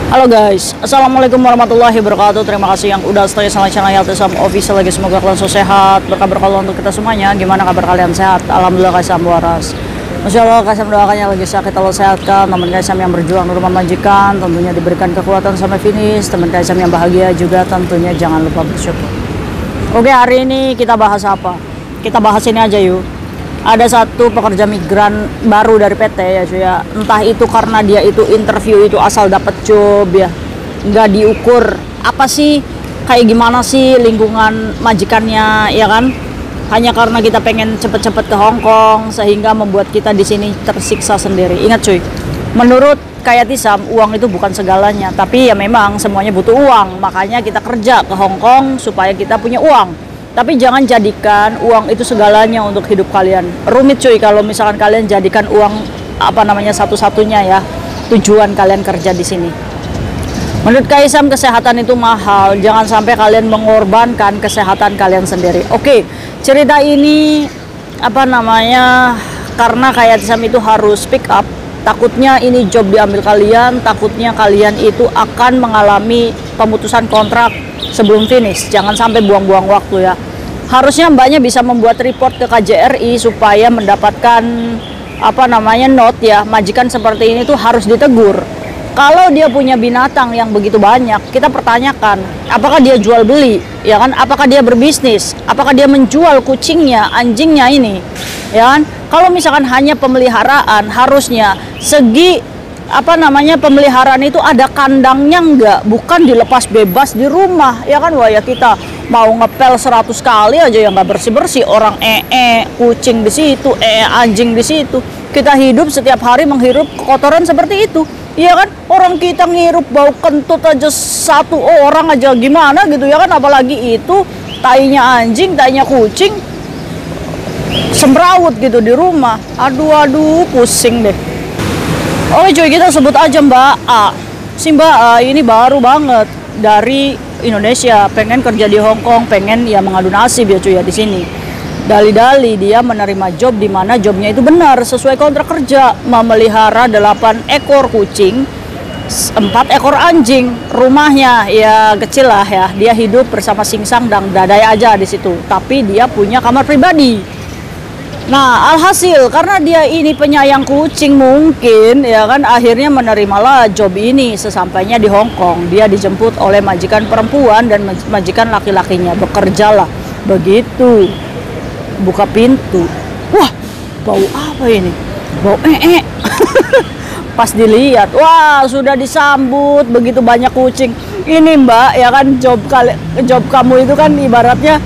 Halo guys, assalamualaikum warahmatullahi wabarakatuh. Terima kasih yang udah stay sama channel Healthy Sam Official lagi. Semoga kalian selalu sehat, berkabar kalau untuk kita semuanya. Gimana kabar kalian, sehat? Alhamdulillah guys, Sam waras. Masya Allah, guys, mendoakannya lagi sakit Allah sehatkan. Teman guys yang berjuang di rumah majikan tentunya diberikan kekuatan sampai finish. Teman guys yang bahagia juga tentunya jangan lupa bersyukur. Oke, hari ini kita bahas apa? Kita bahas ini aja yuk. Ada satu pekerja migran baru dari PT ya cuy ya. Entah itu karena dia itu interview itu asal dapat job ya, nggak diukur apa sih, kayak gimana sih lingkungan majikannya ya kan. Hanya karena kita pengen cepet-cepet ke Hong Kong sehingga membuat kita di sini tersiksa sendiri. Ingat cuy, menurut kayak Tisam, uang itu bukan segalanya, tapi ya memang semuanya butuh uang. Makanya kita kerja ke Hong Kong supaya kita punya uang. Tapi jangan jadikan uang itu segalanya untuk hidup kalian. Rumit cuy kalau misalkan kalian jadikan uang satu-satunya ya tujuan kalian kerja di sini. Menurut Kaisam, kesehatan itu mahal. Jangan sampai kalian mengorbankan kesehatan kalian sendiri. Oke, cerita ini karena kayak Kaisam itu harus speak up. Takutnya ini job diambil kalian, takutnya kalian itu akan mengalami pemutusan kontrak sebelum finish. Jangan sampai buang-buang waktu ya. Harusnya mbaknya bisa membuat report ke KJRI supaya mendapatkan note ya. Majikan seperti ini tuh harus ditegur. Kalau dia punya binatang yang begitu banyak, kita pertanyakan apakah dia jual beli ya kan, apakah dia berbisnis, apakah dia menjual kucingnya, anjingnya ini ya kan. Kalau misalkan hanya pemeliharaan, harusnya segi pemeliharaan itu ada kandangnya enggak, bukan dilepas bebas di rumah ya kan. Wah ya, kita mau ngepel 100 kali aja ya nggak bersih-bersih, orang kucing di situ, anjing di situ. Kita hidup setiap hari menghirup kotoran seperti itu ya kan. Orang kita ngirup bau kentut aja satu orang aja gimana gitu ya kan, apalagi itu tainya anjing, tainya kucing semrawut gitu di rumah. Aduh pusing deh. Oke cuy, kita sebut aja Mbak A. Si Mbak A ini baru banget dari Indonesia, pengen kerja di Hong Kong, pengen ya mengadu nasib ya cuy ya di sini. Dali-dali dia menerima job di mana jobnya itu benar sesuai kontrak kerja, memelihara 8 ekor kucing, 4 ekor anjing. Rumahnya ya kecil lah ya. Dia hidup bersama singsang dan dadai aja di situ, tapi dia punya kamar pribadi. Nah, alhasil karena dia ini penyayang kucing mungkin ya kan, akhirnya menerimalah job ini. Sesampainya di Hong Kong, dia dijemput oleh majikan perempuan dan majikan laki-lakinya. Bekerjalah begitu. Buka pintu. Wah, bau apa ini? Bau Pas dilihat, wah sudah disambut begitu banyak kucing. Ini Mbak ya kan, job kamu itu kan ibaratnya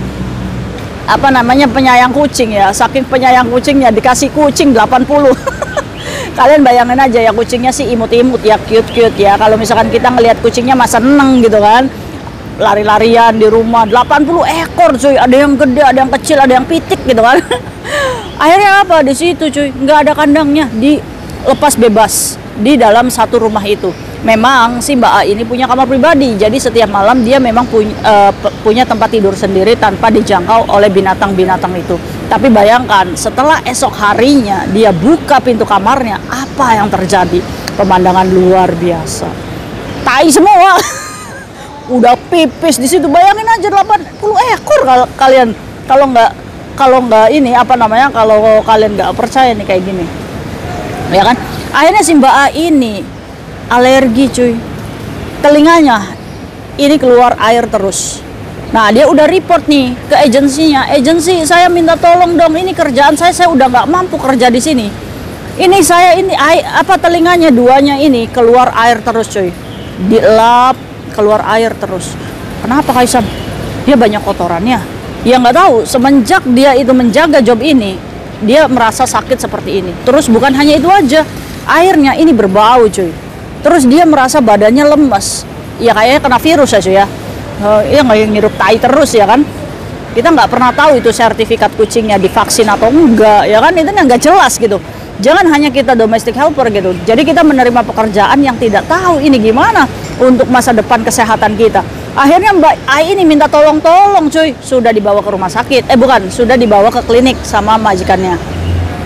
penyayang kucing ya. Saking penyayang kucingnya dikasih kucing 80. Kalian bayangin aja ya, kucingnya sih imut-imut ya, cute-cute ya. Kalau misalkan kita ngelihat kucingnya mah seneng gitu kan, lari-larian di rumah. 80 ekor cuy, ada yang gede, ada yang kecil, ada yang pitik gitu kan. Akhirnya apa di situ cuy, nggak ada kandangnya, dilepas bebas di dalam satu rumah itu. Memang si Mbak A ini punya kamar pribadi, jadi setiap malam dia memang punya tempat tidur sendiri tanpa dijangkau oleh binatang-binatang itu. Tapi bayangkan setelah esok harinya dia buka pintu kamarnya, apa yang terjadi? Pemandangan luar biasa, tai semua. Udah pipis di situ. Bayangin aja 80 ekor kalian. Kalau kalian nggak percaya nih kayak gini ya kan. Akhirnya si Mbak A ini alergi cuy, telinganya ini keluar air terus. Nah, dia udah report nih ke agensinya. Agensi, saya minta tolong dong, ini kerjaan saya udah nggak mampu kerja di sini. Ini telinganya duanya ini keluar air terus cuy, dilap keluar air terus. Kenapa Kaisam? Dia banyak kotorannya ya, nggak tahu. Semenjak dia itu menjaga job ini, dia merasa sakit seperti ini. Terus bukan hanya itu aja, airnya ini berbau cuy. Terus dia merasa badannya lemes, ya kayaknya kena virus ya cuy ya. Ya nggak ngirup tai terus ya kan. Kita nggak pernah tahu itu sertifikat kucingnya divaksin atau enggak ya kan, itu nggak jelas gitu. Jangan hanya kita domestic helper gitu, jadi kita menerima pekerjaan yang tidak tahu ini gimana untuk masa depan kesehatan kita. Akhirnya Mbak Ai ini minta tolong cuy, sudah dibawa ke rumah sakit, sudah dibawa ke klinik sama majikannya.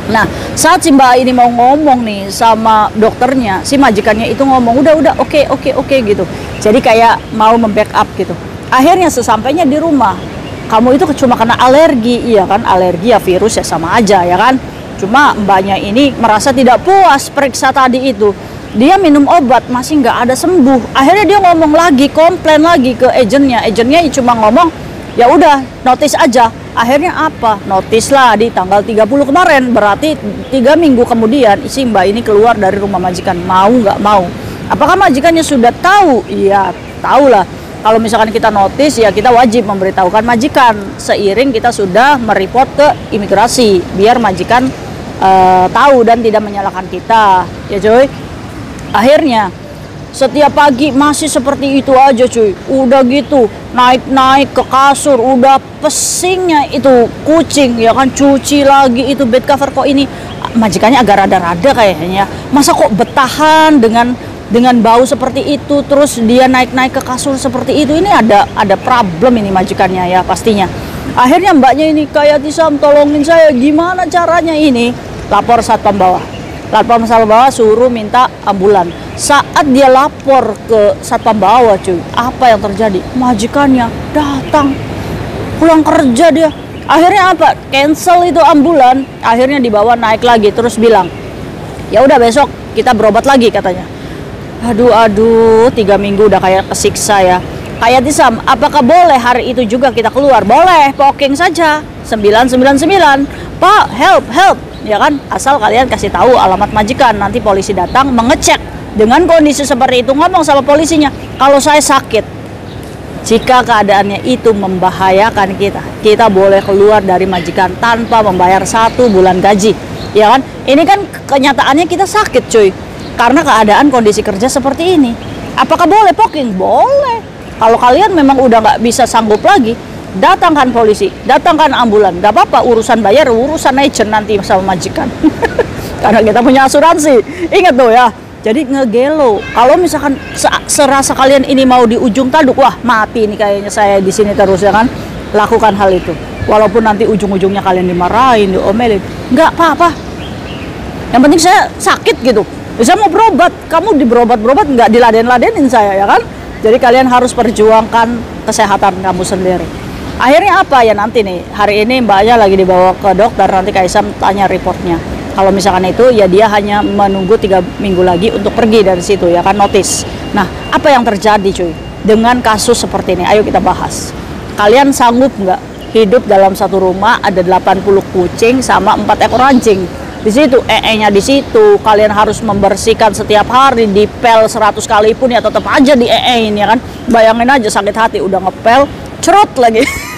Nah, saat si mbak ini mau ngomong nih sama dokternya, si majikannya itu ngomong, udah, oke gitu. Jadi kayak mau membackup gitu. Akhirnya sesampainya di rumah, kamu itu cuma kena alergi, iya kan? Alergi ya virus ya sama aja ya kan? Cuma mbaknya ini merasa tidak puas periksa tadi itu. Dia minum obat, masih nggak ada sembuh. Akhirnya dia ngomong lagi, komplain lagi ke agennya. Agennya cuma ngomong, ya udah, notice aja. Akhirnya apa? Notice lah di tanggal 30 kemarin. Berarti 3 minggu kemudian si mbak ini keluar dari rumah majikan. Mau nggak mau? Apakah majikannya sudah tahu? Iya, tahu lah. Kalau misalkan kita notice, ya kita wajib memberitahukan majikan. Seiring kita sudah mereport ke imigrasi. Biar majikan tahu dan tidak menyalahkan kita. Ya cuy. Akhirnya setiap pagi masih seperti itu aja cuy. Udah gitu naik-naik ke kasur, udah pesingnya itu kucing ya kan, cuci lagi itu bed cover. Kok ini majikannya agak rada-rada kayaknya. Masa kok bertahan dengan bau seperti itu, terus dia naik-naik ke kasur seperti itu. Ini ada problem ini majikannya ya pastinya. Akhirnya mbaknya ini, kayak Tisam tolongin saya, gimana caranya ini? Lapor satpam bawah. Satpam bawah suruh minta ambulan. Saat dia lapor ke satpam bawah cuy, apa yang terjadi? Majikannya datang, pulang kerja dia. Akhirnya apa? Cancel itu ambulan. Akhirnya dibawa naik lagi, terus bilang, ya udah besok kita berobat lagi katanya. Aduh, 3 minggu udah kayak kesiksa ya. Kayak Tisam, apakah boleh hari itu juga kita keluar? Boleh, poking saja 999. Pak, help, ya kan? Asal kalian kasih tahu alamat majikan, nanti polisi datang mengecek. Dengan kondisi seperti itu, ngomong sama polisinya, kalau saya sakit, jika keadaannya itu membahayakan kita boleh keluar dari majikan tanpa membayar 1 bulan gaji, ya kan? Ini kan kenyataannya kita sakit cuy, karena keadaan kondisi kerja seperti ini. Apakah boleh poking? Boleh. Kalau kalian memang udah nggak bisa sanggup lagi, datangkan polisi, datangkan ambulan, nggak apa-apa. Urusan bayar urusan agent nanti sama majikan. Karena kita punya asuransi. Ingat tuh ya. Jadi ngegelo. Kalau misalkan serasa kalian ini mau di ujung tanduk, wah mati nih kayaknya saya di sini terus ya kan. Lakukan hal itu. Walaupun nanti ujung-ujungnya kalian dimarahin, diomelin, nggak apa-apa. Yang penting saya sakit gitu. Saya mau berobat, kamu di berobat nggak diladen-ladenin saya ya kan. Jadi kalian harus perjuangkan kesehatan kamu sendiri. Akhirnya apa ya nanti nih, hari ini mbaknya lagi dibawa ke dokter, nanti Kaisam tanya reportnya. Kalau misalkan itu ya dia hanya menunggu 3 minggu lagi untuk pergi dari situ ya kan, notice. Nah, apa yang terjadi cuy dengan kasus seperti ini? Ayo kita bahas. Kalian sanggup nggak hidup dalam satu rumah ada 80 kucing sama 4 ekor anjing? Di situ nya di situ, kalian harus membersihkan setiap hari, dipel 100 kali pun ya tetap aja di ini ya kan. Bayangin aja sakit hati udah ngepel, cerot lagi.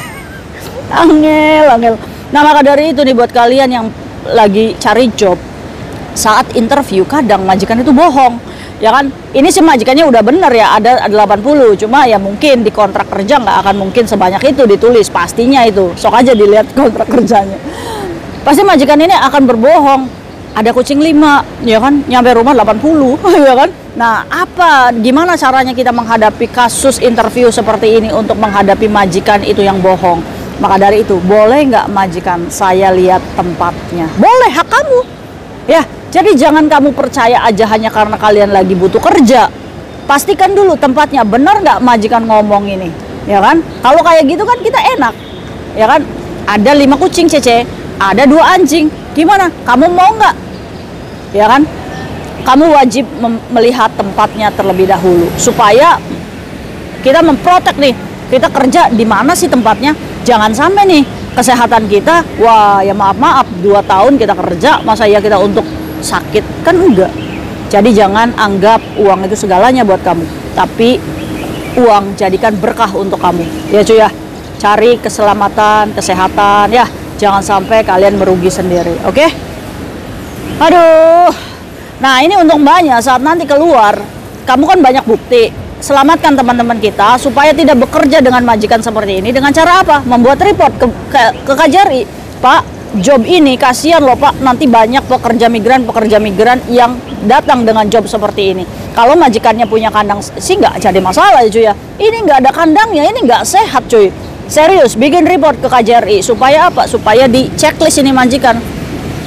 Angel. Nah, maka dari itu nih buat kalian yang lagi cari job, saat interview kadang majikan itu bohong ya kan. Ini sih majikannya udah bener ya, ada 80, cuma ya mungkin di kontrak kerja nggak akan mungkin sebanyak itu ditulis, pastinya itu sok aja dilihat kontrak kerjanya. Pasti majikan ini akan berbohong, ada kucing 5 ya kan, nyampe rumah 80 ya kan. Nah, gimana caranya kita menghadapi kasus interview seperti ini untuk menghadapi majikan itu yang bohong? Maka dari itu, boleh nggak majikan saya lihat tempatnya? Boleh, hak kamu. Ya, jadi jangan kamu percaya aja hanya karena kalian lagi butuh kerja. Pastikan dulu tempatnya, benar nggak majikan ngomong ini? Ya kan? Kalau kayak gitu kan kita enak. Ya kan? Ada 5 kucing Cece, ada 2 anjing. Gimana? Kamu mau nggak? Ya kan? Kamu wajib melihat tempatnya terlebih dahulu. Supaya kita memprotek nih, kita kerja di mana sih tempatnya? Jangan sampai nih kesehatan kita, wah ya maaf 2 tahun kita kerja, masa ya kita untuk sakit? Kan enggak. Jadi jangan anggap uang itu segalanya buat kamu, tapi uang jadikan berkah untuk kamu. Ya cuy ya, cari keselamatan, kesehatan ya, jangan sampai kalian merugi sendiri, oke? Aduh. Nah, ini untuk mbaknya saat nanti keluar, kamu kan banyak bukti. Selamatkan teman-teman kita supaya tidak bekerja dengan majikan seperti ini. Dengan cara apa? Membuat report ke KJRI. Pak, job ini kasihan loh Pak, nanti banyak pekerja migran yang datang dengan job seperti ini. Kalau majikannya punya kandang sih nggak jadi masalah ya cuy ya. Ini nggak ada kandangnya, ini nggak sehat cuy. Serius, bikin report ke KJRI supaya apa? Supaya di checklist ini majikan.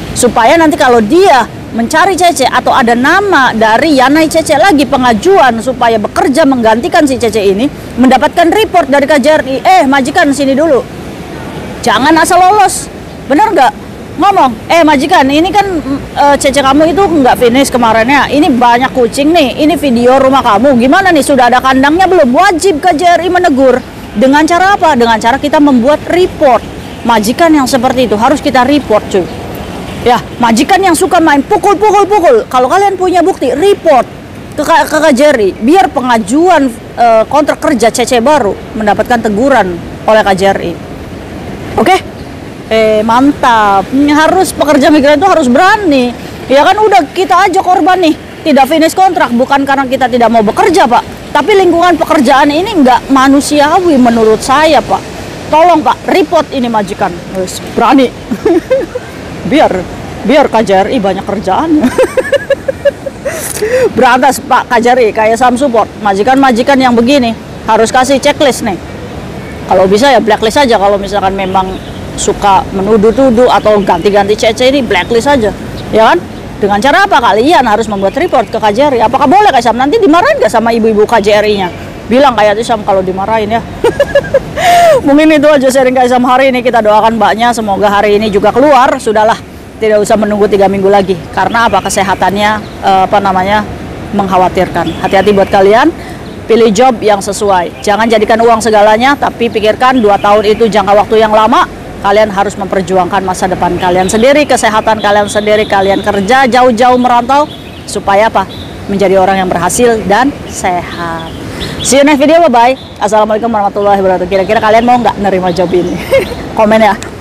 supaya nanti kalau dia mencari Cece atau ada nama dari Yanai Cece lagi pengajuan supaya bekerja menggantikan si Cece ini, mendapatkan report dari KJRI, majikan sini dulu, jangan asal lolos, bener nggak? Ngomong, majikan, ini kan Cece kamu itu nggak finish kemarinnya, ini banyak kucing nih, ini video rumah kamu, gimana nih, sudah ada kandangnya belum? Wajib KJRI menegur. Dengan cara apa? Dengan cara kita membuat report. Majikan yang seperti itu harus kita report, cuy. Ya, majikan yang suka main pukul. Kalau kalian punya bukti, report ke KJRI, biar pengajuan kontrak kerja Cece baru mendapatkan teguran oleh KJRI. Oke? Mantap. Harus pekerja migran itu harus berani. Ya kan udah kita aja korban nih, tidak finish kontrak bukan karena kita tidak mau bekerja, Pak. Tapi lingkungan pekerjaan ini nggak manusiawi menurut saya, Pak. Tolong, Pak, report ini majikan. Berani. biar KJRI banyak kerjaan. Berantas, Pak KJRI, kayak Sam Support. Majikan-majikan yang begini harus kasih checklist nih. Kalau bisa ya blacklist aja, kalau misalkan memang suka menuduh-tuduh atau ganti-ganti Cece ini, blacklist aja, ya kan? Dengan cara apa? Kalian harus membuat report ke KJRI. Apakah boleh, Kak Sam? Nanti dimarahin nggak sama ibu-ibu KJRI-nya? Bilang kayak itu Sam kalau dimarahin ya. Mungkin itu aja sharing Kak Sam hari ini. Kita doakan mbaknya semoga hari ini juga keluar. Sudahlah, tidak usah menunggu 3 minggu lagi. Karena apa? Kesehatannya mengkhawatirkan. Hati-hati buat kalian. Pilih job yang sesuai. Jangan jadikan uang segalanya, tapi pikirkan 2 tahun itu jangka waktu yang lama. Kalian harus memperjuangkan masa depan kalian sendiri, kesehatan kalian sendiri, kalian kerja jauh-jauh merantau, supaya apa? Menjadi orang yang berhasil dan sehat. See you next video, bye-bye. Assalamualaikum warahmatullahi wabarakatuh. Kira-kira kalian mau nggak nerima job ini? Komen ya.